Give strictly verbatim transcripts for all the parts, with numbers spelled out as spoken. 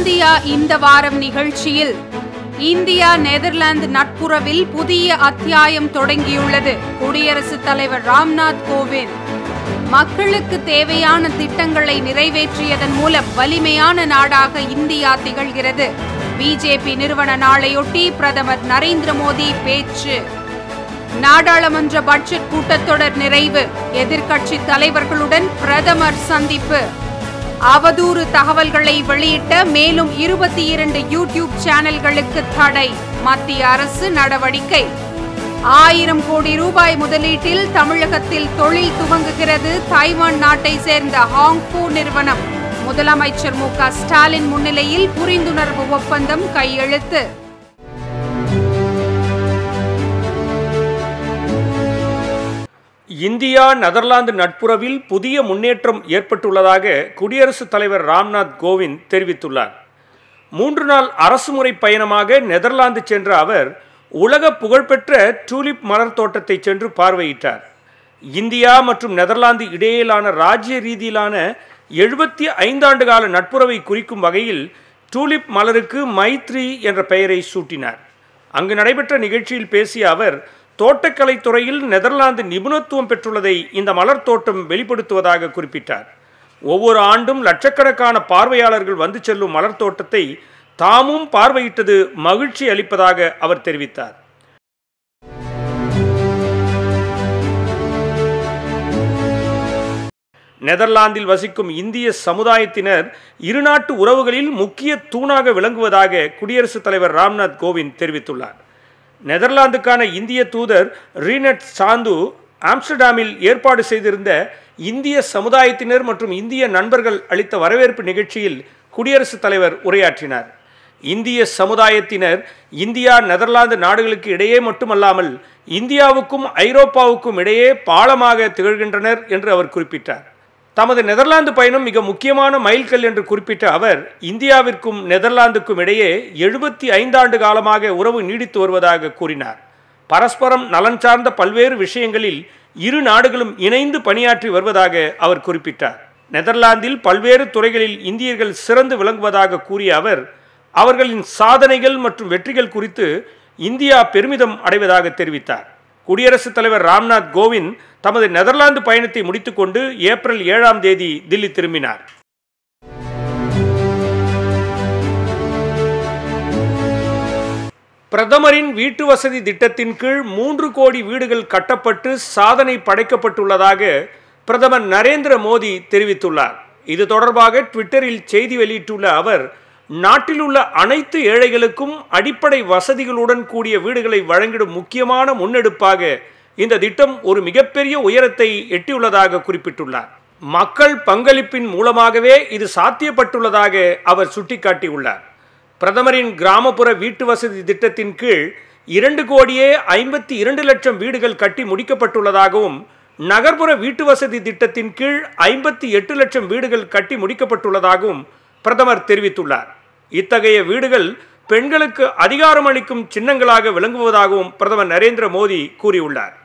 India இந்த வாரம் நிகழ்ச்சியில் இந்தியா நெதர்லாந்து நட்புறவில் புதிய அத்தியாயம் தொடங்கியுள்ளது. குடியரசுத் தலைவர் ராம்நாத் கோவிந்த் மக்களுக்கு தேவையான திட்டங்களை நிறைவேற்றியதன் மூலம் வலிமையான நாடாக இந்தியா திகழ்கிறது. பிஜேபி நிறுவன நாளையொட்டி பிரதமர் நரேந்திர மோடி பேச்சு. நாடாளுமன்ற பட்ஜெட் கூட்டத்தொடர் நிறைவு. எதிர்க்கட்சி தலைவர்களுடன் பிரதமர் சந்திப்பு. அவதூறு தகவல்களை வெளியிட்ட மேலும் இருபத்தி இரண்டு யூடியூப் சேனல்களுக்கு தடை. மத்திய அரசு நடவடிக்கை. ஆயிரம் கோடி ரூபாய் முதலீட்டில் தமிழகத்தில் தொழில் துவங்குகிறது தாய்வான் நாட்டை சேர்ந்த ஹாங்ஃபோ நிறுவனம். முதலமைச்சர் மு க ஸ்டாலின் முன்னிலையில் புரிந்துணர்வு ஒப்பந்தம் கையெழுத்து. இந்தியா நெதர்லாந்து நட்புறவில் புதிய முன்னேற்றம் ஏற்பட்டுள்ளதாக குடியரசுத் தலைவர் ராம்நாத் கோவிந்த் தெரிவித்துள்ளார். மூன்று நாள் அரசுமுறை பயணமாக நெதர்லாந்து சென்ற அவர் உலக புகழ்பெற்ற டூலிப் மலர் தோட்டத்தை சென்று பார்வையிட்டார். இந்தியா மற்றும் நெதர்லாந்து இடையிலான ராஜ்ய ரீதியிலான எழுபத்தி ஐந்தாண்டு கால நட்புறவை குறிக்கும் வகையில் டூலிப் மலருக்கு மைத்ரி என்ற பெயரை சூட்டினார். அங்கு நடைபெற்ற நிகழ்ச்சியில் பேசிய அவர், தோட்டக்கலை துறையில் நெதர்லாந்து நிபுணத்துவம் பெற்றுள்ளதை இந்த மலர் தோட்டம் வெளிப்படுத்துவதாக குறிப்பிட்டார். ஒவ்வொரு ஆண்டும் லட்சக்கணக்கான பார்வையாளர்கள் வந்து செல்லும் மலர் தோட்டத்தை தாமும் பார்வையிட்டது மகிழ்ச்சி அளிப்பதாக அவர் தெரிவித்தார். நெதர்லாந்தில் வசிக்கும் இந்திய சமுதாயத்தினர் இருநாட்டு உறவுகளில் முக்கிய தூணாக விளங்குவதாக குடியரசுத் தலைவர் ராம்நாத் கோவிந்த் தெரிவித்துள்ளார். நெதர்லாந்துக்கான இந்திய தூதர் ரீனட் சாந்து ஆம்ஸ்டர்டாமில் ஏற்பாடு செய்திருந்த இந்திய சமுதாயத்தினர் மற்றும் இந்திய நண்பர்கள் அளித்த வரவேற்பு நிகழ்ச்சியில் குடியரசுத் தலைவர் உரையாற்றினார். இந்திய சமுதாயத்தினர் இந்தியா நெதர்லாந்து நாடுகளுக்கு இடையே மட்டுமல்லாமல் இந்தியாவுக்கும் ஐரோப்பாவுக்கும் இடையே பாலமாக திகழ்கின்றனர் என்று அவர் குறிப்பிட்டார். தமது நெதர்லாந்து பயணம் மிக முக்கியமான மைல்கல் என்று குறிப்பிட்ட அவர், இந்தியாவிற்கும் நெதர்லாந்துக்கும் இடையே எழுபத்தி ஐந்தாண்டு காலமாக உறவு நீடித்து வருவதாக கூறினார். பரஸ்பரம் நலன் சார்ந்த பல்வேறு விஷயங்களில் இரு நாடுகளும் இணைந்து பணியாற்றி வருவதாக அவர் குறிப்பிட்டார். நெதர்லாந்தில் பல்வேறு துறைகளில் இந்தியர்கள் சிறந்து விளங்குவதாக கூறிய அவர், அவர்களின் சாதனைகள் மற்றும் வெற்றிகள் குறித்து இந்தியா பெருமிதம் அடைவதாக தெரிவித்தார். குடியரசுத் தலைவர் ராம்நாத் கோவிந்த் தமது நெதர்லாந்து பயணத்தை முடித்துக்கொண்டு ஏப்ரல் ஏழாம் தேதி தில்லி திரும்பினார். பிரதமரின் வீட்டு வசதி திட்டத்தின் கீழ் மூன்று கோடி வீடுகள் கட்டப்பட்டு சாதனை படைக்கப்பட்டுள்ளதாக பிரதமர் நரேந்திர மோடி தெரிவித்துள்ளார். இது தொடர்பாக ட்விட்டரில் செய்தி வெளியிட்டுள்ள அவர், நாட்டில் உள்ள அனைத்து ஏழைகளுக்கும் அடிப்படை வசதிகளுடன் கூடிய வீடுகளை வழங்கிடும் முக்கியமான முன்னெடுப்பாக இந்த திட்டம் ஒரு மிகப்பெரிய உயரத்தை எட்டியுள்ளதாக குறிப்பிட்டுள்ளார். மக்கள் பங்களிப்பின் மூலமாகவே இது சாத்தியப்பட்டுள்ளதாக அவர் சுட்டிக்காட்டியுள்ளார். பிரதமரின் கிராமப்புற வீட்டு வசதி திட்டத்தின் கீழ் இரண்டு கோடியே ஐம்பத்தி இரண்டு லட்சம் வீடுகள் கட்டி முடிக்கப்பட்டுள்ளதாகவும், நகர்ப்புற வீட்டு வசதி திட்டத்தின் கீழ் ஐம்பத்தி எட்டு லட்சம் வீடுகள் கட்டி முடிக்கப்பட்டுள்ளதாகவும் பிரதமர் தெரிவித்துள்ளார். இத்தகைய வீடுகள் பெண்களுக்கு அதிகாரம் அளிக்கும் சின்னங்களாக விளங்குவதாகவும் பிரதமர் நரேந்திர மோடி கூறியுள்ளார்.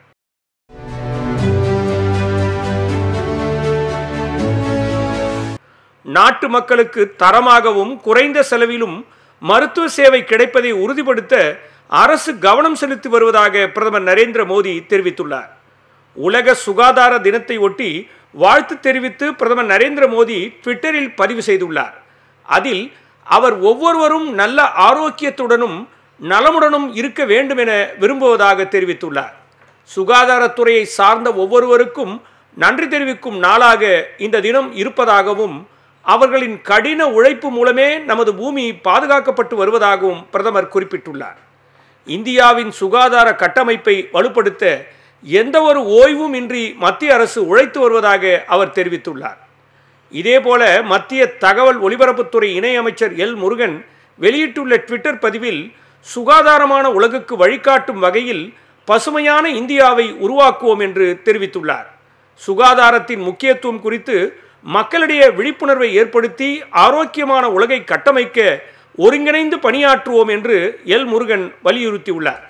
நாட்டு மக்களுக்கு தரமாகவும் குறைந்த செலவிலும் மருத்துவ சேவை கிடைப்பதை உறுதிப்படுத்த அரசு கவனம் செலுத்தி வருவதாக பிரதமர் நரேந்திர மோடி தெரிவித்துள்ளார். உலக சுகாதார தினத்தை ஒட்டி வாழ்த்து தெரிவித்து பிரதமர் நரேந்திர மோடி ட்விட்டரில் பதிவு செய்துள்ளார். அதில் அவர் ஒவ்வொருவரும் நல்ல ஆரோக்கியத்துடனும் நலமுடனும் இருக்க வேண்டும் என விரும்புவதாக தெரிவித்துள்ளார். சுகாதாரத்துறையை சார்ந்த ஒவ்வொருவருக்கும் நன்றி தெரிவிக்கும் நாளாக இந்த தினம் இருப்பதாகவும், அவர்களின் கடின உழைப்பு மூலமே நமது பூமி பாதுகாக்கப்பட்டு வருவதாகவும் பிரதமர் குறிப்பிட்டுள்ளார். இந்தியாவின் சுகாதார கட்டமைப்பை வலுப்படுத்த எந்த ஒரு ஓய்வும் இன்றி மத்திய அரசு உழைத்து வருவதாக அவர் தெரிவித்துள்ளார். இதேபோல மத்திய தகவல் ஒலிபரப்புத்துறை இணையமைச்சர் எல் முருகன் வெளியிட்டுள்ள ட்விட்டர் பதிவில், சுகாதாரமான உலகுக்கு வழிகாட்டும் வகையில் பசுமையான இந்தியாவை உருவாக்குவோம் என்று தெரிவித்துள்ளார். சுகாதாரத்தின் முக்கியத்துவம் குறித்து மக்களிடையே விழிப்புணர்வை ஏற்படுத்தி ஆரோக்கியமான உலகை கட்டமைக்க ஒருங்கிணைந்து பணியாற்றுவோம் என்று எல் முருகன் வலியுறுத்தியுள்ளார்.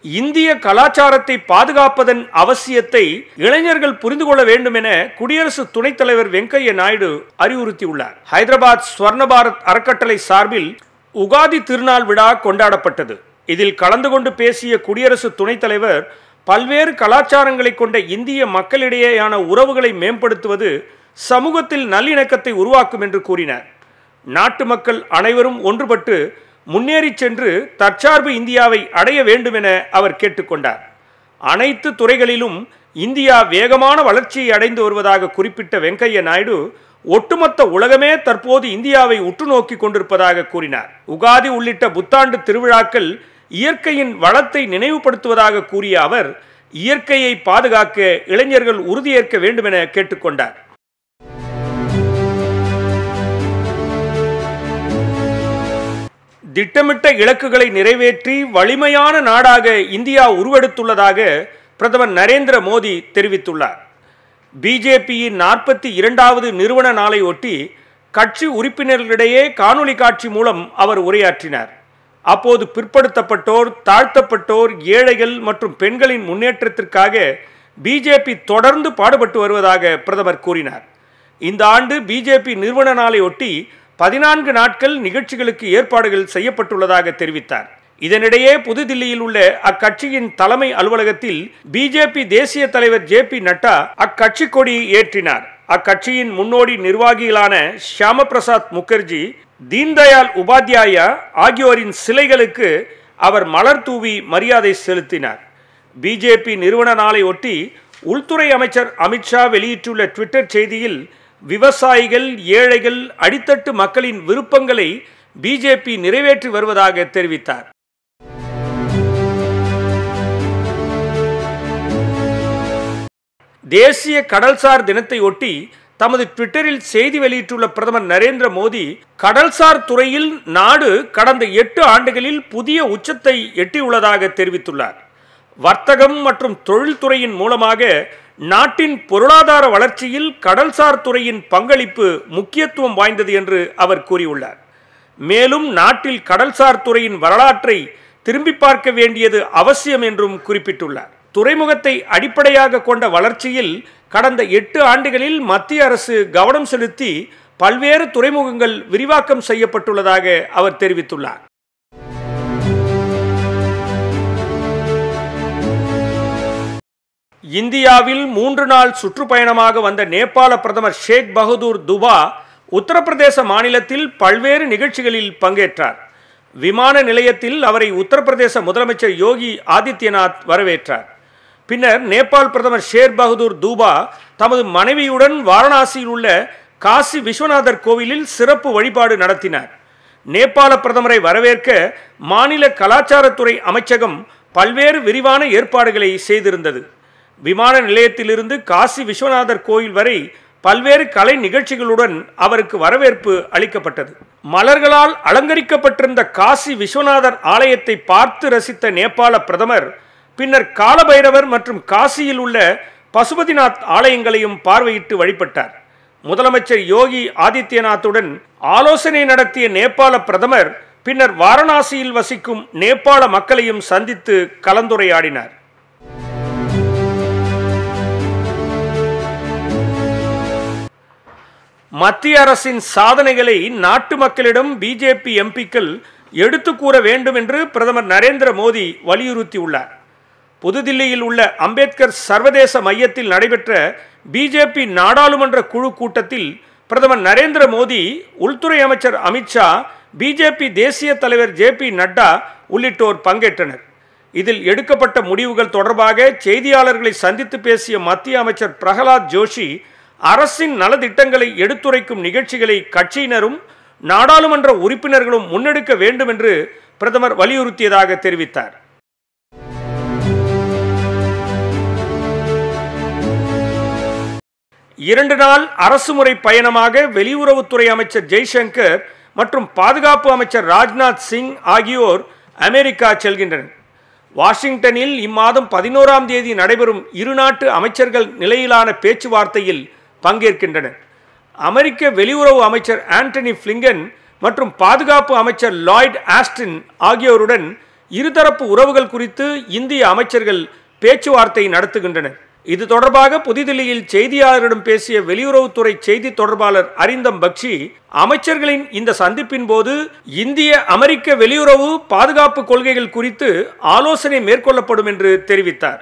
இந்திய கலாச்சாரத்தை பாதுகாப்பதன் அவசியத்தை இளைஞர்கள் புரிந்து கொள்ள வேண்டும் என குடியரசு துணைத் தலைவர் வெங்கையா நாயுடு அறிவுறுத்தியுள்ளார். ஹைதராபாத் ஸ்வர்ண பாரத் அறக்கட்டளை சார்பில் உகாதி திருநாள் விழா கொண்டாடப்பட்டது. இதில் கலந்து கொண்டு பேசிய குடியரசு துணைத் தலைவர் பல்வேறு கலாச்சாரங்களை கொண்ட இந்திய மக்களிடையேயான உறவுகளை மேம்படுத்துவது சமூகத்தில் நல்லிணக்கத்தை உருவாக்கும் என்று கூறினார். நாட்டு மக்கள் அனைவரும் ஒன்றுபட்டு முன்னேறி சென்று தற்சார்பு இந்தியாவை அடைய வேண்டும் என அவர் கேட்டுக்கொண்டார். அனைத்து துறைகளிலும் இந்தியா வேகமான வளர்ச்சியை அடைந்து வருவதாக குறிப்பிட்ட வெங்கையா நாயுடு ஒட்டுமொத்த உலகமே தற்போது இந்தியாவை உற்று நோக்கி கொண்டிருப்பதாக கூறினார். உகாதி உள்ளிட்ட புத்தாண்டு திருவிழாக்கள் இயற்கையின் வளத்தை நினைவுபடுத்துவதாக கூறிய அவர் இயற்கையை பாதுகாக்க இளைஞர்கள் உறுதியேற்க வேண்டும் என கேட்டுக்கொண்டார். திட்டமிட்ட இலக்குகளை நிறைவேற்றி வலிமையான நாடாக இந்தியா உருவெடுத்துள்ளதாக பிரதமர் நரேந்திர மோடி தெரிவித்துள்ளார். பிஜேபியின் நாற்பத்தி இரண்டாவது நிறுவன நாளை ஒட்டி கட்சி உறுப்பினர்களிடையே காணொலி காட்சி மூலம் அவர் உரையாற்றினார். அப்போது பிற்படுத்தப்பட்டோர், தாழ்த்தப்பட்டோர், ஏழைகள் மற்றும் பெண்களின் முன்னேற்றத்திற்காக பிஜேபி தொடர்ந்து பாடுபட்டு வருவதாக பிரதமர் கூறினார். இந்த ஆண்டு பிஜேபி நிறுவன நாளை ஒட்டி பதினான்கு நாட்கள் நிகழ்ச்சிகளுக்கு ஏற்பாடுகள் செய்யப்பட்டுள்ளதாக தெரிவித்தார். இதனிடையே புதுதில்லியில் உள்ள அக்கட்சியின் தலைமை அலுவலகத்தில் பிஜேபி தேசிய தலைவர் ஜே பி நட்டா அக்கட்சி கொடியை ஏற்றினார். அக்கட்சியின் முன்னோடி நிர்வாகிகளான ஷியாம பிரசாத் முகர்ஜி, தீன்தயாள் உபாத்யாயா ஆகியோரின் சிலைகளுக்கு அவர் மலர் தூவி மரியாதை செலுத்தினார். பிஜேபி நிறுவன நாளை ஒட்டி உள்துறை அமைச்சர் அமித்ஷா வெளியிட்டுள்ள ட்விட்டர் செய்தியில் விவசாயிகள், ஏழைகள், அடித்தட்டு மக்களின் விருப்பங்களை பிஜேபி நிறைவேற்றி வருவதாக தெரிவித்தார். தேசிய கடல்சார் தினத்தை ஒட்டி தமது ட்விட்டரில் செய்தி வெளியிட்டுள்ள பிரதமர் நரேந்திர மோடி கடல்சார் துறையில் நாடு கடந்த எட்டு ஆண்டுகளில் புதிய உச்சத்தை எட்டியுள்ளதாக தெரிவித்துள்ளார். வர்த்தகம் மற்றும் தொழில்துறையின் மூலமாக நாட்டின் பொருளாதார வளர்ச்சியில் கடல்சார் துறையின் பங்களிப்பு முக்கியத்துவம் வாய்ந்தது என்று அவர் கூறியுள்ளார். மேலும் நாட்டில் கடல்சார் துறையின் வரலாற்றை திரும்பி பார்க்க வேண்டியது அவசியம் என்றும் குறிப்பிட்டுள்ளார். துறைமுகத்தை அடிப்படையாக கொண்ட வளர்ச்சியில் கடந்த எட்டு ஆண்டுகளில் மத்திய அரசு கவனம் செலுத்தி பல்வேறு துறைமுகங்கள் விரிவாக்கம் செய்யப்பட்டுள்ளதாக அவர் தெரிவித்துள்ளார். இந்தியாவில் மூன்று நாள் சுற்றுப்பயணமாக வந்த நேபாள பிரதமர் ஷேக் பகதூர் துபா உத்தரப்பிரதேச மாநிலத்தில் பல்வேறு நிகழ்ச்சிகளில் பங்கேற்றார். விமான நிலையத்தில் அவரை உத்தரப்பிரதேச முதலமைச்சர் யோகி ஆதித்யநாத் வரவேற்றார். பின்னர் நேபாள் பிரதமர் ஷேக் பகதூர் துபா தமது மனைவியுடன் வாரணாசியில் உள்ள காசி விஸ்வநாதர் கோவிலில் சிறப்பு வழிபாடு நடத்தினார். நேபாள பிரதமரை வரவேற்க மாநில கலாச்சாரத்துறை அமைச்சகம் பல்வேறு விரிவான ஏற்பாடுகளை செய்திருந்தது. விமான நிலையத்திலிருந்து காசி விஸ்வநாதர் கோயில் வரை பல்வேறு கலை நிகழ்ச்சிகளுடன் அவருக்கு வரவேற்பு அளிக்கப்பட்டது. மலர்களால் அலங்கரிக்கப்பட்டிருந்த காசி விஸ்வநாதர் ஆலயத்தை பார்த்து ரசித்த நேபாள பிரதமர் பின்னர் காலபைரவர் மற்றும் காசியில் உள்ள பசுபதிநாத் ஆலயங்களையும் பார்வையிட்டு வழிபட்டார். முதலமைச்சர் யோகி ஆதித்யநாத்துடன் ஆலோசனை நடத்திய நேபாள பிரதமர் பின்னர் வாரணாசியில் வசிக்கும் நேபாள மக்களையும் சந்தித்து கலந்துரையாடினார். மத்திய அரசின் சாதனைகளை நாட்டு மக்களிடம் பிஜேபி எம்பிக்கள் எடுத்து கூற வேண்டும் என்று பிரதமர் நரேந்திர மோடி வலியுறுத்தியுள்ளார். புதுதில்லியில் உள்ள அம்பேத்கர் சர்வதேச மையத்தில் நடைபெற்ற பிஜேபி நாடாளுமன்ற குழு கூட்டத்தில் பிரதமர் நரேந்திர மோடி, உள்துறை அமைச்சர் அமித்ஷா, பிஜேபி தேசிய தலைவர் ஜே பி நட்டா உள்ளிட்டோர் பங்கேற்றனர். இதில் எடுக்கப்பட்ட முடிவுகள் தொடர்பாக செய்தியாளர்களை சந்தித்து பேசிய மத்திய அமைச்சர் பிரகலாத் ஜோஷி, அரசின் நலத்திட்டங்களை எடுத்துரைக்கும் நிகழ்ச்சிகளை கட்சியினரும் நாடாளுமன்ற உறுப்பினர்களும் முன்னெடுக்க வேண்டும் என்று பிரதமர் வலியுறுத்தியதாக தெரிவித்தார். இரண்டு நாள் அரசுமுறை பயணமாக வெளியுறவுத்துறை அமைச்சர் ஜெய்சங்கர் மற்றும் பாதுகாப்பு அமைச்சர் ராஜ்நாத் சிங் ஆகியோர் அமெரிக்கா செல்கின்றனர். வாஷிங்டனில் இம்மாதம் பதினோராம் தேதி நடைபெறும் இரு நாட்டு அமைச்சர்கள் நிலையிலான பேச்சுவார்த்தையில் பங்கேற்கின்றனர். அமெரிக்க வெளியுறவு அமைச்சர் ஆண்டனி பிளிங்கன் மற்றும் பாதுகாப்பு அமைச்சர் லாய்ட் ஆஸ்டின் ஆகியோருடன் இருதரப்பு உறவுகள் குறித்து இந்திய அமைச்சர்கள் பேச்சுவார்த்தை நடத்துகின்றனர். இது தொடர்பாக புதுதில்லியில் செய்தியாளர்களிடம் பேசிய வெளியுறவுத்துறை செய்தி தொடர்பாளர் அரிந்தம் பக்ஷி, அமைச்சர்களின் இந்த சந்திப்பின் போது இந்திய அமெரிக்க வெளியுறவு பாதுகாப்பு கொள்கைகள் குறித்து ஆலோசனை மேற்கொள்ளப்படும் என்று தெரிவித்தார்.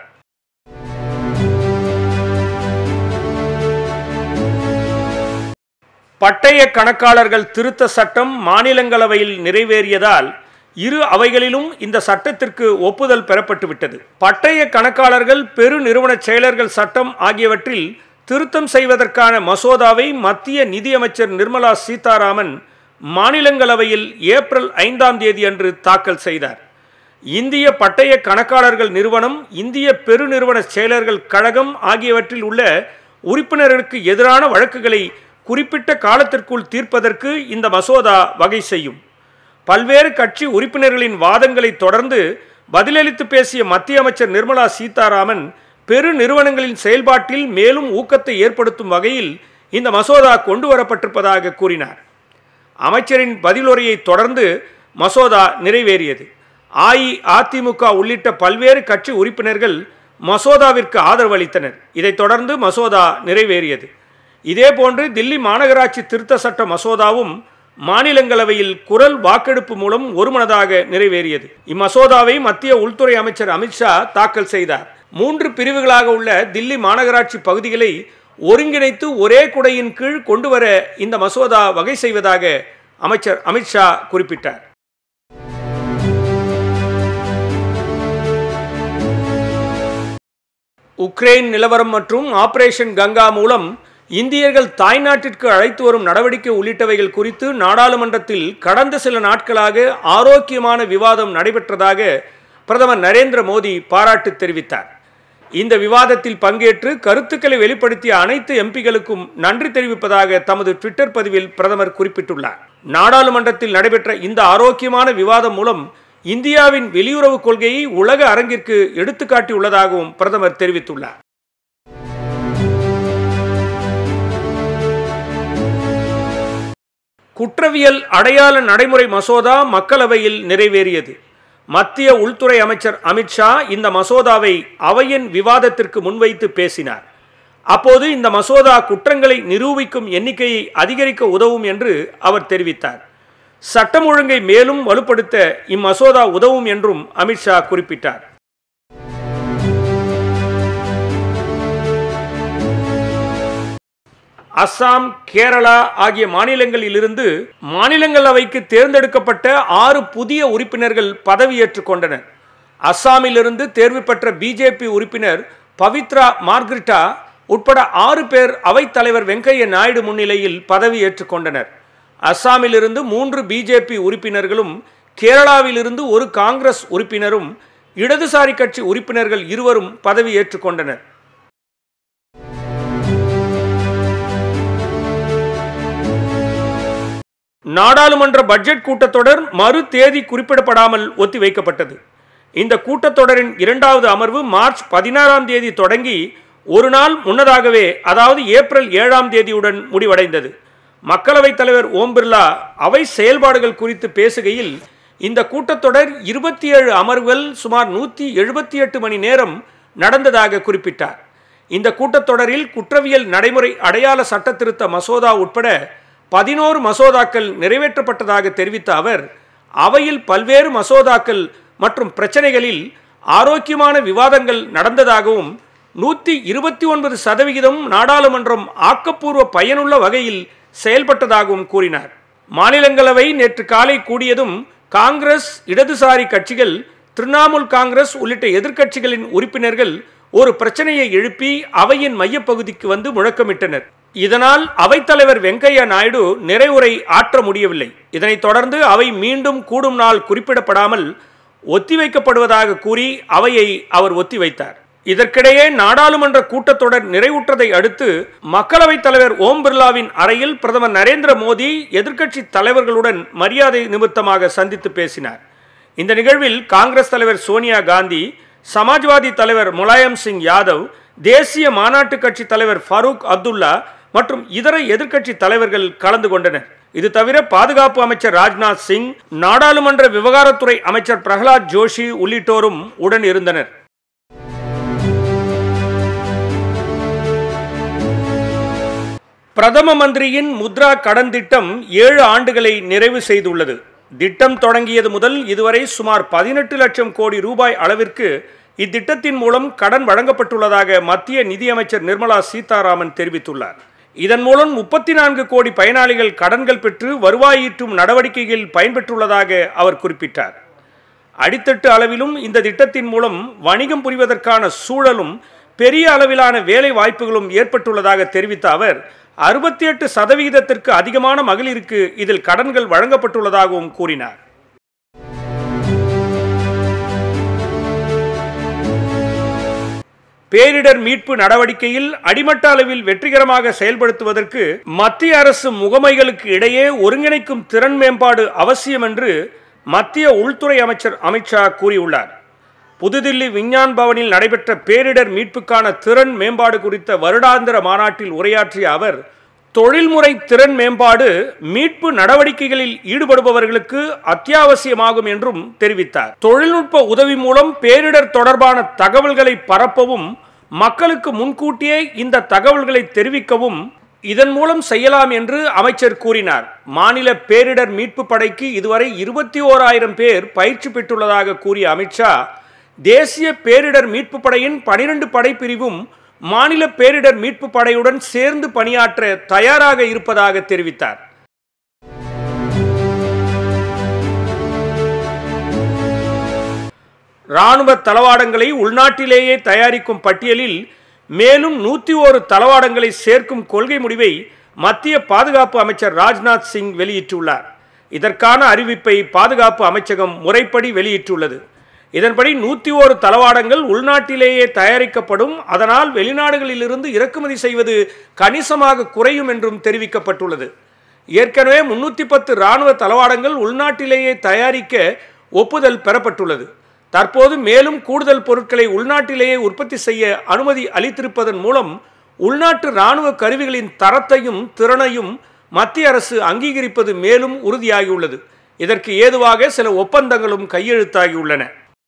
பட்டய கணக்காளர்கள் திருத்த சட்டம் மாநிலங்களவையில் நிறைவேறியதால் இரு அவைகளிலும் இந்த சட்டத்திற்கு ஒப்புதல் பெறப்பட்டுவிட்டது. பட்டய கணக்காளர்கள் பெரு நிறுவன செயலர்கள் சட்டம் ஆகியவற்றில் திருத்தம் செய்வதற்கான மசோதாவை மத்திய நிதியமைச்சர் நிர்மலா சீதாராமன் மாநிலங்களவையில் ஏப்ரல் ஐந்தாம் தேதி அன்று தாக்கல் செய்தார். இந்திய பட்டய கணக்காளர்கள் நிறுவனம், இந்திய பெருநிறுவன செயலர்கள் கழகம் ஆகியவற்றில் உள்ள உறுப்பினர்களுக்கு எதிரான வழக்குகளை குறிப்பிட்ட காலத்திற்குள் தீர்ப்பதற்கு இந்த மசோதா வகை செய்யும். பல்வேறு கட்சி உறுப்பினர்களின் வாதங்களை தொடர்ந்து பதிலளித்து பேசிய மத்திய அமைச்சர் நிர்மலா சீதாராமன், பெரு நிறுவனங்களின் செயல்பாட்டில் மேலும் ஊக்கத்தை ஏற்படுத்தும் வகையில் இந்த மசோதா கொண்டு வரப்பட்டிருப்பதாக கூறினார். அமைச்சரின் பதிலுரையை தொடர்ந்து மசோதா நிறைவேறியது. அஇஅதிமுக உள்ளிட்ட பல்வேறு கட்சி உறுப்பினர்கள் மசோதாவிற்கு ஆதரவு அளித்தனர். இதைத் தொடர்ந்து மசோதா நிறைவேறியது. இதேபோன்று தில்லி மாநகராட்சி திருத்த சட்ட மசோதாவும் மாநிலங்களவையில் குரல் வாக்கெடுப்பு மூலம் ஒருமனதாக நிறைவேறியது. இம்மசோதாவை மத்திய உள்துறை அமைச்சர் அமித்ஷா தாக்கல் செய்தார். மூன்று பிரிவுகளாக உள்ள தில்லி மாநகராட்சி பகுதிகளை ஒருங்கிணைத்து ஒரே குடையின் கீழ் கொண்டு வர இந்த மசோதா வகை செய்வதாக அமைச்சர் அமித்ஷா குறிப்பிட்டார். உக்ரைன் நிலவரம் மற்றும் ஆபரேஷன் கங்கா மூலம் இந்தியர்கள் தாய்நாட்டிற்கு அழைத்து வரும் நடவடிக்கை உள்ளிட்டவைகள் குறித்து நாடாளுமன்றத்தில் கடந்த சில நாட்களாக ஆரோக்கியமான விவாதம் நடைபெற்றதாக பிரதமர் நரேந்திர மோடி பாராட்டு தெரிவித்தார். இந்த விவாதத்தில் பங்கேற்று கருத்துக்களை வெளிப்படுத்திய அனைத்து எம்பிகளுக்கும் நன்றி தெரிவிப்பதாக தமது ட்விட்டர் பதிவில் பிரதமர் குறிப்பிட்டுள்ளார். நாடாளுமன்றத்தில் நடைபெற்ற இந்த ஆரோக்கியமான விவாதம் மூலம் இந்தியாவின் வெளியுறவு கொள்கையை உலக அரங்கிற்கு எடுத்துக்காட்டியுள்ளதாகவும் பிரதமர் தெரிவித்துள்ளார். குற்றவியல் அடையாள நடைமுறை மசோதா மக்களவையில் நிறைவேறியது. மத்திய உள்துறை அமைச்சர் அமித்ஷா இந்த மசோதாவை அவையின் விவாதத்திற்கு முன்வைத்து பேசினார். அப்போது இந்த மசோதா குற்றங்களை நிரூபிக்கும் எண்ணிக்கையை அதிகரிக்க உதவும் என்று அவர் தெரிவித்தார். சட்டம் ஒழுங்கை மேலும் வலுப்படுத்த இம்மசோதா உதவும் என்றும் அமித்ஷா குறிப்பிட்டார். அஸ்ஸாம், கேரளா ஆகிய மாநிலங்களிலிருந்து மாநிலங்களவைக்கு தேர்ந்தெடுக்கப்பட்ட ஆறு புதிய உறுப்பினர்கள் பதவியேற்றுக் கொண்டனர். அஸ்ஸாமிலிருந்து தேர்வு பெற்ற பிஜேபி உறுப்பினர் பவித்ரா மார்கரிட்டா உட்பட ஆறு பேர் அவைத் தலைவர் வெங்கையா நாயுடு முன்னிலையில் பதவியேற்றுக் கொண்டனர். அஸ்ஸாமிலிருந்து மூன்று பிஜேபி உறுப்பினர்களும், கேரளாவிலிருந்து ஒரு காங்கிரஸ் உறுப்பினரும், இடதுசாரி கட்சி உறுப்பினர்கள் இருவரும் பதவியேற்றுக் கொண்டனர். நாடாளுமன்ற பட்ஜெட் கூட்டத்தொடர் மறு தேதி குறிப்பிடப்படாமல் ஒத்திவைக்கப்பட்டது. இந்த கூட்டத்தொடரின் இரண்டாவது அமர்வு மார்ச் பதினாறாம் தேதி தொடங்கி ஒரு நாள் முன்னதாகவே, அதாவது ஏப்ரல் ஏழாம் தேதியுடன் முடிவடைந்தது. மக்களவைத் தலைவர் ஓம் பிர்லா அவை செயல்பாடுகள் குறித்து பேசுகையில், இந்த கூட்டத்தொடர் இருபத்தி ஏழு அமர்வுகள் சுமார் நூற்றி எழுபத்தி எட்டு மணி நேரம் நடந்ததாக குறிப்பிட்டார். இந்த கூட்டத்தொடரில் குற்றவியல் நடைமுறை அடையாள சட்ட திருத்த மசோதா உட்பட பதினோரு மசோதாக்கள் நிறைவேற்றப்பட்டதாக தெரிவித்த அவர், அவையில் பல்வேறு மசோதாக்கள் மற்றும் பிரச்சனைகளில் ஆரோக்கியமான விவாதங்கள் நடந்ததாகவும், நூற்றி இருபத்தி ஒன்பது சதவிகிதம் நாடாளுமன்றம் ஆக்கப்பூர்வ பயனுள்ள வகையில் செயல்பட்டதாகவும் கூறினார். மாநிலங்களவை நேற்று காலை கூடியதும் காங்கிரஸ், இடதுசாரி கட்சிகள், திரிணாமுல் காங்கிரஸ் உள்ளிட்ட எதிர்க்கட்சிகளின் உறுப்பினர்கள் ஒரு பிரச்சனையை எழுப்பி அவையின் மையப்பகுதிக்கு வந்து முழக்கமிட்டனர். இதனால் அவைத்தலைவர் வெங்கையா நாயுடு நிறைவுரை ஆற்ற முடியவில்லை. இதனைத் தொடர்ந்து அவை மீண்டும் கூடும் நாள் குறிப்பிடப்படாமல் ஒத்திவைக்கப்படுவதாக கூறி அவையை அவர் ஒத்திவைத்தார். இதற்கிடையே நாடாளுமன்ற கூட்டத்தொடர் நிறைவுற்றதை அடுத்து மக்களவைத் தலைவர் ஓம் பிர்லாவின் அறையில் பிரதமர் நரேந்திர மோடி எதிர்க்கட்சி தலைவர்களுடன் மரியாதை நிமித்தமாக சந்தித்து பேசினார். இந்த நிகழ்வில் காங்கிரஸ் தலைவர் சோனியா காந்தி, சமாஜ்வாதி தலைவர் முலாயம் சிங் யாதவ், தேசிய மாநாட்டு கட்சி தலைவர் ஃபரூக் அப்துல்லா மற்றும் இதர எதிர்க்கட்சி தலைவர்கள் கலந்து கொண்டனர். இது தவிர பாதுகாப்பு அமைச்சர் ராஜ்நாத் சிங், நாடாளுமன்ற விவகாரத்துறை அமைச்சர் பிரகலாத் ஜோஷி உள்ளிட்டோரும் உடன் இருந்தனர். பிரதம மந்திரியின் முத்ரா கடன் திட்டம் ஏழு ஆண்டுகளை நிறைவு செய்துள்ளது. திட்டம் தொடங்கியது முதல் இதுவரை சுமார் பதினெட்டு லட்சம் கோடி ரூபாய் அளவிற்கு இத்திட்டத்தின் மூலம் கடன் வழங்கப்பட்டுள்ளதாக மத்திய நிதியமைச்சர் நிர்மலா சீதாராமன் தெரிவித்துள்ளார். இதன் மூலம் முப்பத்தி நான்கு கோடி பயனாளிகள் கடன்கள் பெற்று வருவாய் ஈட்டும் நடவடிக்கைகளில் பயன்பெற்றுள்ளதாக அவர் குறிப்பிட்டார். அடித்தட்டு அளவிலும் இந்த திட்டத்தின் மூலம் வணிகம் புரிவதற்கான சூழலும் பெரிய அளவிலான வேலை வாய்ப்புகளும் ஏற்பட்டுள்ளதாக தெரிவித்த அவர், அறுபத்தி எட்டு சதவிகிதத்திற்கு அதிகமான மகளிருக்கு இதில் கடன்கள் வழங்கப்பட்டுள்ளதாகவும் கூறினார். பேரிடர் மீட்பு நடவடிக்கையில் அடிமட்ட அளவில் வெற்றிகரமாக செயல்படுத்துவதற்கு மத்திய அரசு முகமைகளுக்கு இடையே ஒருங்கிணைக்கும் திறன் மேம்பாடு அவசியம் என்று மத்திய உள்துறை அமைச்சர் அமித்ஷா கூறியுள்ளார். புதுதில்லி விஞ்ஞான் பவனில் நடைபெற்ற பேரிடர் மீட்புக்கான திறன் மேம்பாடு குறித்த வருடாந்திர மாநாட்டில் உரையாற்றிய அவர், தொழில்முறை திறன் மேம்பாடு மீட்பு நடவடிக்கைகளில் ஈடுபடுபவர்களுக்கு அத்தியாவசியமாகும் என்றும் தெரிவித்தார். தொழில்நுட்ப உதவி மூலம் பேரிடர் தொடர்பான தகவல்களை பரப்பவும், மக்களுக்கு முன்கூட்டியே இந்த தகவல்களை தெரிவிக்கவும் இதன் மூலம் செய்யலாம் என்று அமைச்சர் கூறினார். மாநில பேரிடர் மீட்பு படைக்கு இதுவரை இருபத்தி ஓராயிரம் பேர் பயிற்சி பெற்றுள்ளதாக கூறிய அமித்ஷா, தேசிய பேரிடர் மீட்பு படையின் பனிரெண்டு படைப்பிரிவும் மாநில பேரிடர் மீட்பு படையுடன் சேர்ந்து பணியாற்ற தயாராக இருப்பதாக தெரிவித்தார். ராணுவ தளவாடங்களை உள்நாட்டிலேயே தயாரிக்கும் பட்டியலில் மேலும் நூத்தி ஒரு தளவாடங்களை சேர்க்கும் கொள்கை முடிவை மத்திய பாதுகாப்பு அமைச்சர் ராஜ்நாத் சிங் வெளியிட்டுள்ளார். இதற்கான அறிவிப்பை பாதுகாப்பு அமைச்சகம் முறைப்படி வெளியிட்டுள்ளது. இதன்படி நூத்தி ஒரு தளவாடங்கள் உள்நாட்டிலேயே தயாரிக்கப்படும், அதனால் வெளிநாடுகளிலிருந்து இறக்குமதி செய்வது கணிசமாக குறையும் என்றும் தெரிவிக்கப்பட்டுள்ளது. ஏற்கனவே முன்னூத்தி பத்து இராணுவ தளவாடங்கள் உள்நாட்டிலேயே தயாரிக்க ஒப்புதல் பெறப்பட்டுள்ளது. தற்போது மேலும் கூடுதல் பொருட்களை உள்நாட்டிலேயே உற்பத்தி செய்ய அனுமதி அளித்திருப்பதன் மூலம் உள்நாட்டு இராணுவ கருவிகளின் தரத்தையும் திறனையும் மத்திய அரசு அங்கீகரிப்பது மேலும் உறுதியாகியுள்ளது. இதற்கு ஏதுவாக சில ஒப்பந்தங்களும் கையெழுத்தாகியுள்ளன.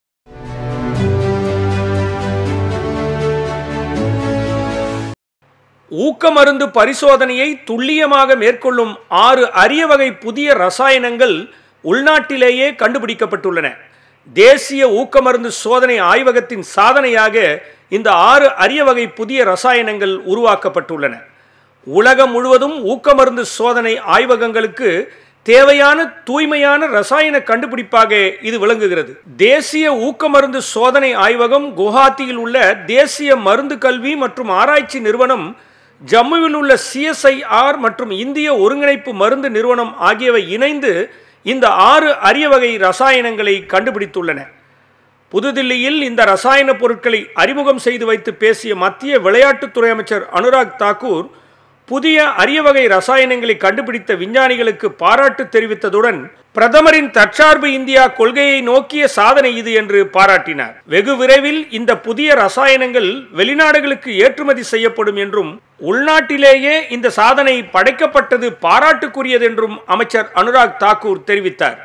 ஊக்க மருந்து பரிசோதனையை துல்லியமாக மேற்கொள்ளும் ஆறு அரிய வகை புதிய ரசாயனங்கள் உள்நாட்டிலேயே கண்டுபிடிக்கப்பட்டுள்ளன. தேசிய ஊக்க மருந்து சோதனை ஆய்வகத்தின் சாதனையாக இந்த ஆறு அரிய வகை புதிய ரசாயனங்கள் உருவாக்கப்பட்டுள்ளன. உலகம் முழுவதும் ஊக்க மருந்து சோதனை ஆய்வகங்களுக்கு தேவையான தூய்மையான ரசாயன கண்டுபிடிப்பாக இது விளங்குகிறது. தேசிய ஊக்க மருந்து சோதனை ஆய்வகம் குவஹாத்தியில் உள்ள தேசிய மருந்து கல்வி மற்றும் ஆராய்ச்சி நிறுவனம், ஜம்முவில் உள்ள சி எஸ் ஐ ஆர் மற்றும் இந்திய ஒருங்கிணைப்பு மருந்து நிறுவனம் ஆகியவை இணைந்து இந்த ஆறு அரிய வகை ரசாயனங்களை கண்டுபிடித்துள்ளன. புதுதில்லியில் இந்த ரசாயன பொருட்களை அறிமுகம் செய்து வைத்து பேசிய மத்திய விளையாட்டுத்துறை அமைச்சர் அனுராக் தாக்கூர், புதிய அரிய வகை ரசாயனங்களை கண்டுபிடித்த விஞ்ஞானிகளுக்கு பாராட்டு தெரிவித்ததுடன் பிரதமரின் தற்சார்பு இந்தியா கொள்கையை நோக்கிய சாதனை இது என்று பாராட்டினார். வெகு விரைவில் இந்த புதிய ரசாயனங்கள் வெளிநாடுகளுக்கு ஏற்றுமதி செய்யப்படும் என்றும், உள்நாட்டிலேயே இந்த சாதனை படைக்கப்பட்டது பாராட்டுக்குரியது என்றும் அமைச்சர் அனுராக் தாக்கூர் தெரிவித்தார்.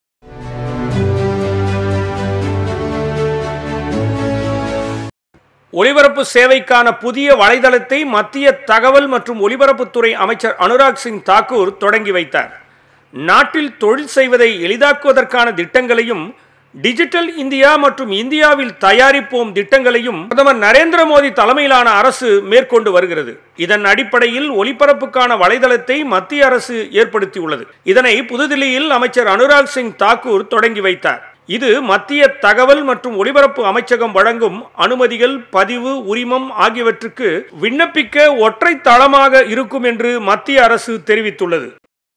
ஒலிபரப்பு சேவைக்கான புதிய வலைதளத்தை மத்திய தகவல் மற்றும் ஒலிபரப்புத்துறை அமைச்சர் அனுராக் சிங் தாக்கூர் தொடங்கி வைத்தார். நாட்டில் தொழில் செய்வதை எளிதாக்குவதற்கான திட்டங்களையும், டிஜிட்டல் இந்தியா மற்றும் இந்தியாவில் தயாரிப்போம் திட்டங்களையும் பிரதமர் நரேந்திர மோடி தலைமையிலான அரசு மேற்கொண்டு வருகிறது. இதன் அடிப்படையில் ஒலிபரப்புக்கான வலைதளத்தை மத்திய அரசு ஏற்படுத்தியுள்ளது. இதனை புதுதில்லியில் அமைச்சர் அனுராக் சிங் தாக்கூர் தொடங்கி வைத்தார். இது மத்திய தகவல் மற்றும் ஒலிபரப்பு அமைச்சகம் வழங்கும் அனுமதிகள், பதிவு, உரிமம் ஆகியவற்றுக்கு விண்ணப்பிக்க ஒற்றை தளமாக இருக்கும் என்று மத்திய அரசு தெரிவித்துள்ளது.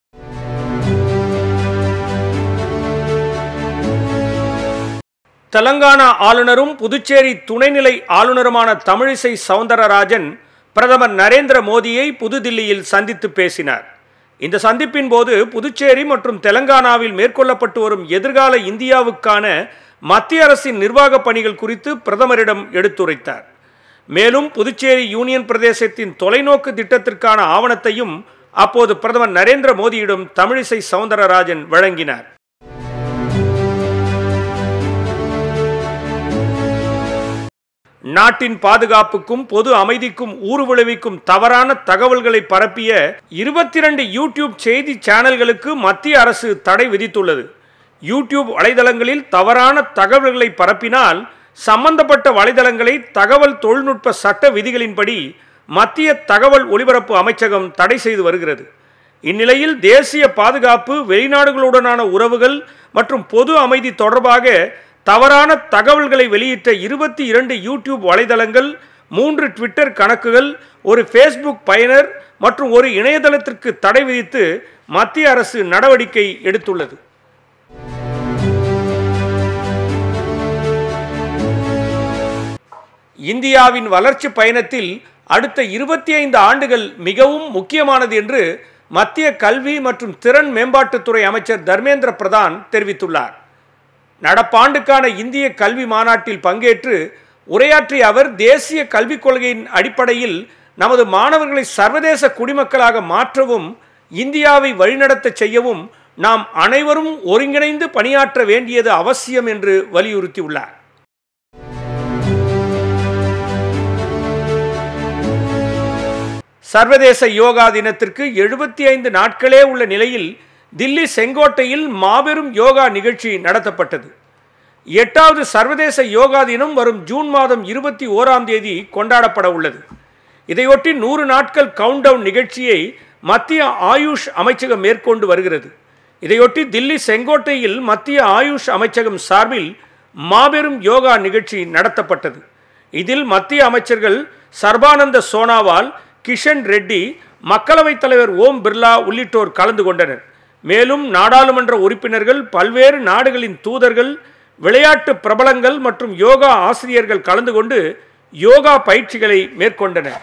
தெலங்கானா ஆளுநரும் புதுச்சேரி துணைநிலை ஆளுநருமான தமிழிசை சவுந்தரராஜன் பிரதமர் நரேந்திர மோடியை புதுதில்லியில் சந்தித்து பேசினார். இந்த சந்திப்பின் போது புதுச்சேரி மற்றும் தெலங்கானாவில் மேற்கொள்ளப்பட்டு வரும் எதிர்கால இந்தியாவுக்கான மத்திய அரசின் நிர்வாக பணிகள் குறித்து பிரதமரிடம் எடுத்துரைத்தார். மேலும் புதுச்சேரி யூனியன் பிரதேசத்தின் தொலைநோக்கு திட்டத்திற்கான ஆவணத்தையும் அப்போது பிரதமர் நரேந்திர மோடியிடம் தமிழிசை சவுந்தரராஜன் வழங்கினார். நாட்டின் பாதுகாப்புக்கும் பொது அமைதிக்கும் ஊறு விளைவிக்கும் தவறான தகவல்களை பரப்பிய இருபத்தி இரண்டு யூடியூப் செய்தி சேனல்களுக்கு மத்திய அரசு தடை விதித்துள்ளது. யூடியூப் வலைதளங்களில் தவறான தகவல்களை பரப்பினால் சம்பந்தப்பட்ட வலைதளங்களை தகவல் தொழில்நுட்ப சட்ட விதிகளின்படி மத்திய தகவல் ஒலிபரப்பு அமைச்சகம் தடை செய்து வருகிறது. இந்நிலையில் தேசிய பாதுகாப்பு, வெளிநாடுகளுடனான உறவுகள் மற்றும் பொது அமைதி தொடர்பாக தவறான தகவல்களை வெளியிட்ட இருபத்தி இரண்டு யூடியூப் வலைதளங்கள், மூன்று ட்விட்டர் கணக்குகள், ஒரு ஃபேஸ்புக் பயனர் மற்றும் ஒரு இணையதளத்திற்கு தடை விதித்து மத்திய அரசு நடவடிக்கை எடுத்துள்ளது. இந்தியாவின் வளர்ச்சி பயணத்தில் அடுத்த இருபத்தி ஐந்து ஆண்டுகள் மிகவும் முக்கியமானது என்று மத்திய கல்வி மற்றும் திறன் மேம்பாட்டுத்துறை அமைச்சர் தர்மேந்திர பிரதான் தெரிவித்துள்ளார். நடப்பாண்டுக்கான இந்திய கல்வி மாநாட்டில் பங்கேற்று உரையாற்றிய அவர், தேசிய கல்விக் கொள்கையின் அடிப்படையில் நமது மாணவர்களை சர்வதேச குடிமக்களாக மாற்றவும் இந்தியாவை வழிநடத்த செய்யவும் நாம் அனைவரும் ஒருங்கிணைந்து பணியாற்ற வேண்டியது அவசியம் என்று வலியுறுத்தியுள்ளார். சர்வதேச யோகா தினத்திற்கு எழுபத்தி ஐந்து நாட்களே உள்ள நிலையில் தில்லி செங்கோட்டையில் மாபெரும் யோகா நிகழ்ச்சி நடத்தப்பட்டது. எட்டாவது சர்வதேச யோகா தினம் வரும் ஜூன் மாதம் இருபத்தி ஓராம் தேதி கொண்டாடப்பட உள்ளது. இதையொட்டி நூறு நாட்கள் கவுண்ட் டவுன் நிகழ்ச்சியை மத்திய ஆயுஷ் அமைச்சகம் மேற்கொண்டு வருகிறது. இதையொட்டி தில்லி செங்கோட்டையில் மத்திய ஆயுஷ் அமைச்சகம் சார்பில் மாபெரும் யோகா நிகழ்ச்சி நடத்தப்பட்டது. இதில் மத்திய அமைச்சர்கள் சர்பானந்த சோனாவால், கிஷன் ரெட்டி, மக்களவைத் தலைவர் ஓம் பிர்லா உள்ளிட்டோர் கலந்து கொண்டனர். மேலும் நாடாளுமன்ற உறுப்பினர்கள், பல்வேறு நாடுகளின் தூதர்கள், விளையாட்டு பிரபலங்கள் மற்றும் யோகா ஆசிரியர்கள் கலந்து கொண்டு யோகா பயிற்சிகளை மேற்கொண்டனர்.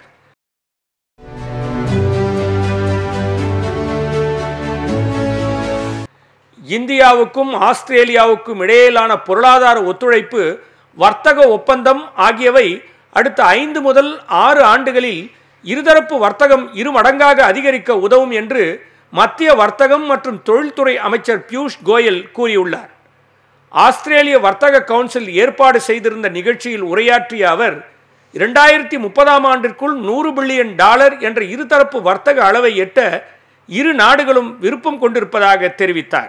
இந்தியாவுக்கும் ஆஸ்திரேலியாவுக்கும் இடையிலான பொருளாதார ஒத்துழைப்பு, வர்த்தக ஒப்பந்தம் ஆகியவை அடுத்த ஐந்து முதல் ஆறு ஆண்டுகளில் இருதரப்பு வர்த்தகம் இருமடங்காக அதிகரிக்க உதவும் என்று மத்திய வர்த்தகம் மற்றும் தொழில்துறை அமைச்சர் பியூஷ் கோயல் கூறியுள்ளார். ஆஸ்திரேலிய வர்த்தக கவுன்சில் ஏற்பாடு செய்திருந்த நிகழ்ச்சியில் உரையாற்றிய அவர், இரண்டாயிரத்தி முப்பதாம் ஆண்டிற்குள் நூறு பில்லியன் டாலர் என்ற இருதரப்பு வர்த்தக அளவை எட்ட இரு நாடுகளும் விருப்பம் கொண்டிருப்பதாக தெரிவித்தார்.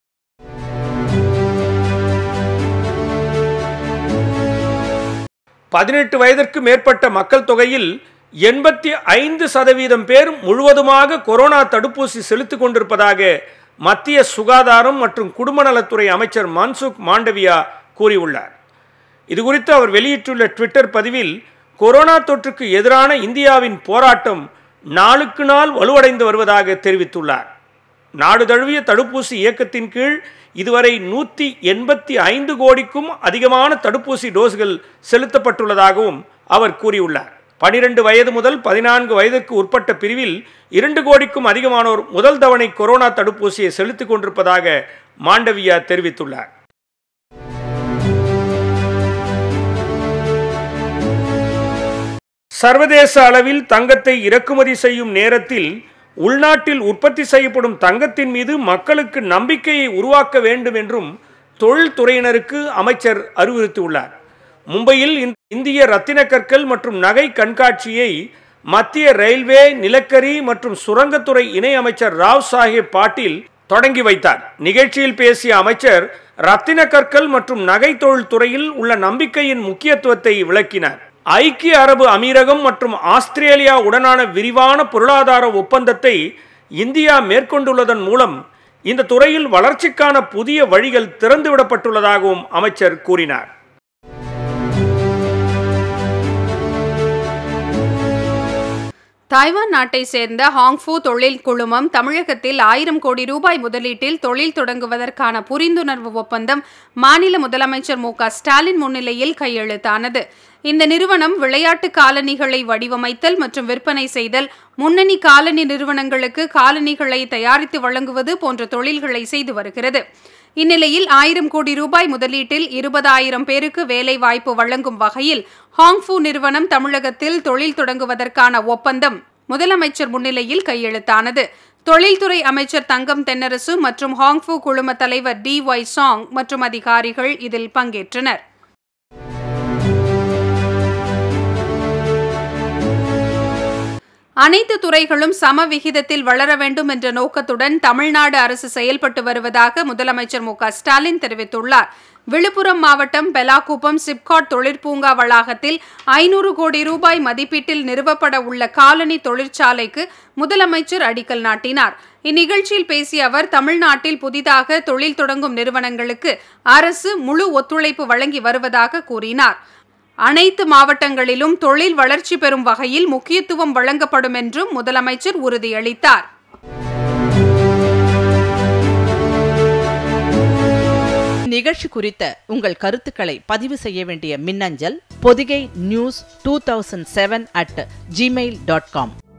பதினெட்டு வயதிற்கு மேற்பட்ட மக்கள் தொகையில் எண்பத்தி ஐந்து சதவீதம் பேர் முழுவதுமாக கொரோனா தடுப்பூசி செலுத்திக் கொண்டிருப்பதாக மத்திய சுகாதாரம் மற்றும் குடும்ப நலத்துறை அமைச்சர் மன்சுக் மாண்டவியா கூறியுள்ளார். இதுகுறித்து அவர் வெளியிட்டுள்ள ட்விட்டர் பதிவில், கொரோனா தொற்றுக்கு எதிரான இந்தியாவின் போராட்டம் நாளுக்கு நாள் வலுவடைந்து வருவதாக தெரிவித்துள்ளார். நாடு தழுவிய தடுப்பூசி இயக்கத்தின் கீழ் இதுவரை நூற்றி எண்பத்தி ஐந்து கோடிக்கும் அதிகமான தடுப்பூசி டோஸ்கள் செலுத்தப்பட்டுள்ளதாகவும் அவர் கூறியுள்ளார். பனிரெண்டு வயது முதல் பதினான்கு வயதுக்கு உட்பட்ட பிரிவில் இரண்டு கோடிக்கும் அதிகமானோர் முதல் தவணை கொரோனா தடுப்பூசியை செலுத்திக் கொண்டிருப்பதாக மாண்டவியா தெரிவித்துள்ளார். சர்வதேச அளவில் தங்கத்தை இறக்குமதி செய்யும் நேரத்தில் உள்நாட்டில் உற்பத்தி செய்யப்படும் தங்கத்தின் மீது மக்களுக்கு நம்பிக்கையை உருவாக்க வேண்டும் என்றும் தொழில்துறையினருக்கு அமைச்சர் அறிவுறுத்தியுள்ளார். மும்பையில் இந்திய ரத்தின கற்கள் மற்றும் நகை கண்காட்சியை மத்திய ரயில்வே, நிலக்கரி மற்றும் சுரங்கத்துறை இணை அமைச்சர் ராவ் சாஹேப் பாட்டீல் தொடங்கி வைத்தார். நிகழ்ச்சியில் பேசிய அமைச்சர், ரத்தின கற்கள் மற்றும் நகை தொழில் துறையில் உள்ள நம்பிக்கையின் முக்கியத்துவத்தை விளக்கினார். ஐக்கிய அரபு அமீரகம் மற்றும் ஆஸ்திரேலியா உடனான விரிவான பொருளாதார ஒப்பந்தத்தை இந்தியா மேற்கொண்டுள்ளதன் மூலம் இந்த துறையில் வளர்ச்சிக்கான புதிய வழிகள் திறந்துவிடப்பட்டுள்ளதாகவும் அமைச்சர் கூறினார். தாய்வான் நாட்டை சேர்ந்த ஹாங்ஃபு தொழில் குழுமம் தமிழகத்தில் ஆயிரம் கோடி ரூபாய் முதலீட்டில் தொழில் தொடங்குவதற்கான புரிந்துணர்வு ஒப்பந்தம் மாநில முதலமைச்சர் மு க ஸ்டாலின் முன்னிலையில் கையெழுத்தானது. இந்த நிறுவனம் விளையாட்டு காலணிகளை வடிவமைத்தல் மற்றும் விற்பனை செய்தல், முன்னணி காலணி நிறுவனங்களுக்கு காலணிகளை தயாரித்து வழங்குவது போன்ற தொழில்களை செய்து வருகிறது. இந்நிலையில் ஆயிரம் கோடி ரூபாய் முதலீட்டில் இருபதாயிரம் பேருக்கு வேலை வாய்ப்பு வழங்கும் வகையில் ஹாங்ஃபு நிறுவனம் தமிழகத்தில் தொழில் தொடங்குவதற்கான ஒப்பந்தம் முதலமைச்சர் முன்னிலையில் கையெழுத்தானது. தொழில்துறை அமைச்சர் தங்கம் தென்னரசு மற்றும் ஹாங்ஃபு குழும தலைவர் டி ஒய் சாங் மற்றும் அதிகாரிகள் இதில் பங்கேற்றனர். அனைத்து துறைகளும் சம விகிதத்தில் வளர வேண்டும் என்ற நோக்கத்துடன் தமிழ்நாடு அரசு செயல்பட்டு வருவதாக முதலமைச்சர் மு க ஸ்டாலின் தெரிவித்துள்ளார். விழுப்புரம் மாவட்டம் பெலாக்குப்பம் சிப்காட் தொழிற்பூங்கா வளாகத்தில் ஐநூறு கோடி ரூபாய் மதிப்பீட்டில் நிறுவப்பட உள்ள காலனி தொழிற்சாலைக்கு முதலமைச்சர் அடிக்கல் நாட்டினார். இந்நிகழ்ச்சியில் பேசிய அவர், தமிழ்நாட்டில் புதிதாக தொழில் தொடங்கும் நிறுவனங்களுக்கு அரசு முழு ஒத்துழைப்பு வழங்கி வருவதாக கூறினார். அனைத்து மாவட்டங்களிலும் தொழில் வளர்ச்சி பெறும் வகையில் முக்கியத்துவம் வழங்கப்படும் என்றும் முதலமைச்சர் உறுதியளித்தார். நிகழ்ச்சி குறித்த உங்கள் கருத்துக்களை பதிவு செய்ய வேண்டிய மின்னஞ்சல் Podhigai news two thousand seven at Gmail dot com.